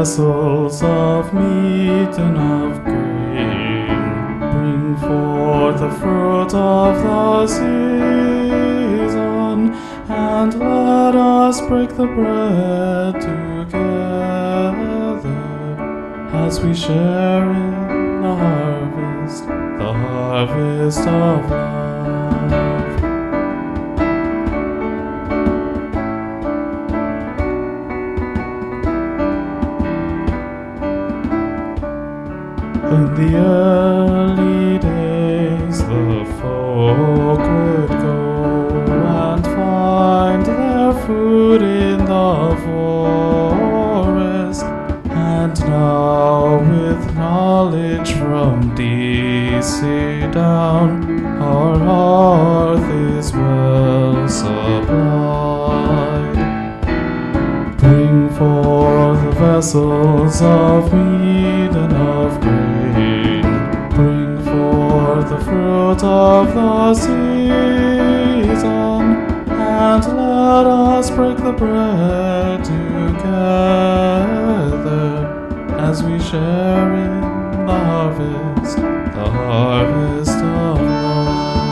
vessels of meat and of grain. Bring forth the fruit of the season, and let us break the bread together, as we share in the harvest of love. In the early days the folk would go and find their food in the forest, and now with knowledge from DC down, our hearth is well supplied. Bring forth the vessels of meat and of grain. Bring forth the fruit of the season, and let us break the bread together, as we share in the harvest of love.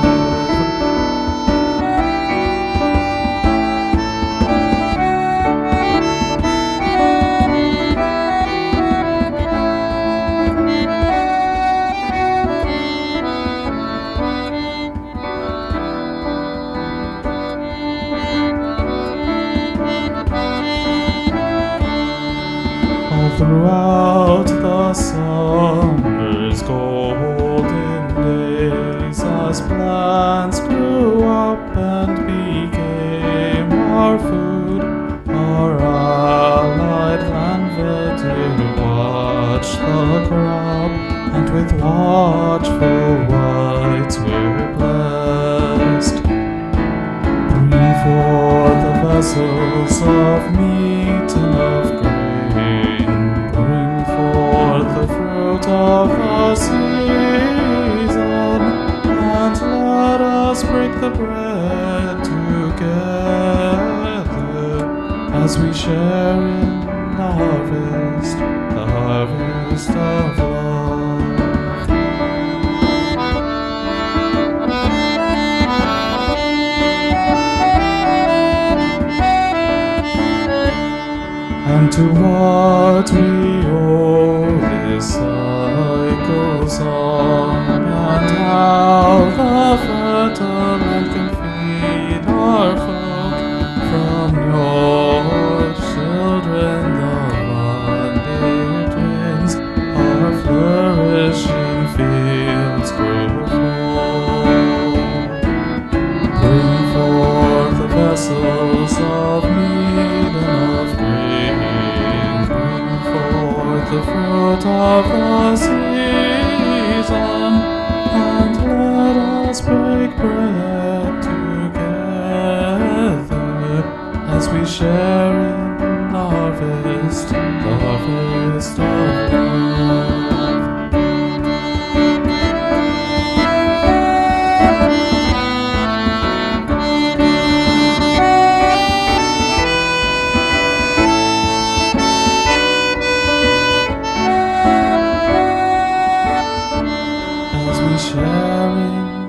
All throughout the summer's golden days, as plants grew up and became our food, our allied landward did watch the crop, and with watchful whites we're blessed. Bring forth the vessels of meat and of grain. Bring forth the fruit of the season, and let us break the bread together, as we share in the harvest of love. And to what we owe this cycle song, and how the fertile land can feed our folk. From your children the bonded twins, our flourishing fields grow full. Bring forth the vessels of meat and of grain. The fruit of the season, and let us break bread together, as we share in the harvest of love. Sharing